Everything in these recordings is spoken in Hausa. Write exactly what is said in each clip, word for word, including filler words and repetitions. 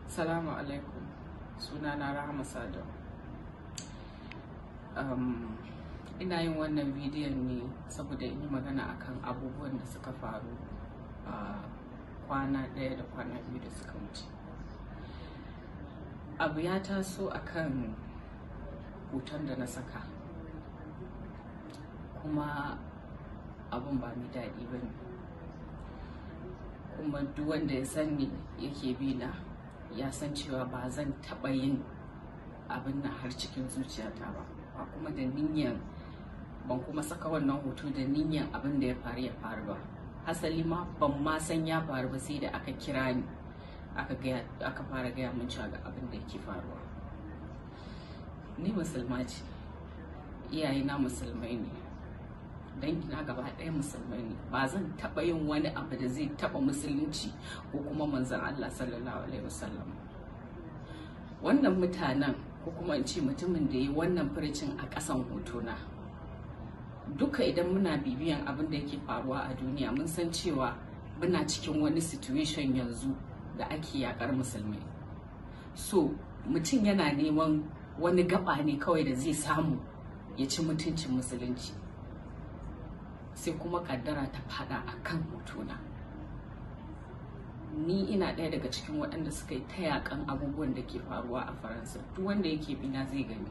Assalamu alaikum. Sunana Rahama Sadau. Um, ina yin wannan bidiyon ne saboda in yi magana akan abubuwan da suka faru a kwana ɗaya da kwana biyu da suka wuce. Abu ya taso akan hoton da na saka, kuma abun ba mai daɗi ba ne, kuma duk wanda ya sani yake bi na ya san cewa ba zan taɓa yin abin nan har cikin zuciyata ba, ba kuma da niyyar, ban kuma saka wannan hoto da niyyar abin da ya faru ya faru ba. Hasali ma ban ma san ya faru ba sai da aka kira ni aka gaya aka fara gaya min cewa ga abin da yake faruwa. Ni musulma ce, iyayena musulmai ne, dangina gaba ɗaya musulmai ne. Ba zan taɓa yin wani abu da zai taɓa musulunci ko kuma manzon Allah sallallahu alaihi wasallam. Wannan mutanen, ko kuma in ce mutumin da yi wannan furicin a ƙasan hotona, duka idan muna bibiyan abin da yake faruwa a duniya mun san cewa muna cikin wani situation yanzu da ake yakar musulmai. So mutum yana neman wani gaba ne kawai da zai samu ya ci mutuncin musulunci, sai kuma kaddara ta fada a kan hotona. Ni ina ɗaya daga cikin waɗanda suka yi ta yakan abubuwan da ke faruwa a Faransa. Duk wanda yake bina zai gani.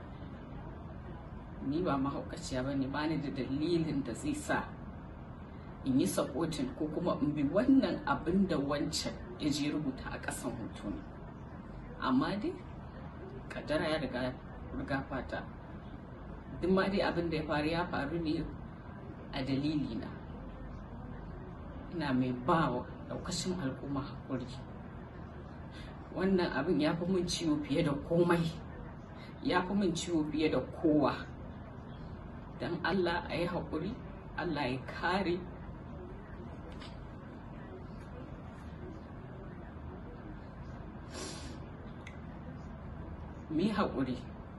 Ni ba mahaukaciya ba ne, ba ni da dalilin da zai sa in yi supporting ko kuma in bi wannan abin da wancan ya je rubuta a ƙasan hotona. Amma dai kaddara ya riga riga fata. Duk ma dai abin da ya faru ya faru ne a dalilina. Ina mai bawa daukashin al'umma hakuri. Wannan abin ya fi min ciwo fiye da komai, ya fi min ciwo fiye da kowa. Dan Allah a yi hakuri, Allah ya kare. Mu yi hakuri,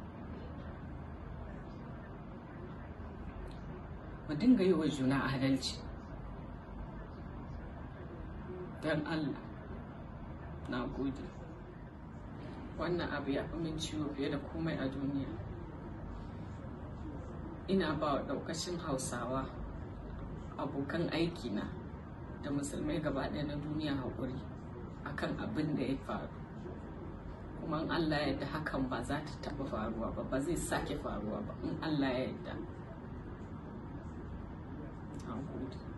mu dinga yi wa juna adalci. Dan Allah, na gode. Wannan abu ya fi min ciwo fiye da komai a duniya. Ina ba wa ɗaukacin Hausawa, abokan aikina da musulmai gaba ɗaya na duniya haƙuri akan abin da ya faru. Kuma in Allah ya yarda hakan ba za ta taɓa faruwa ba, ba zai sake faruwa ba in Allah ya yarda. Na gode.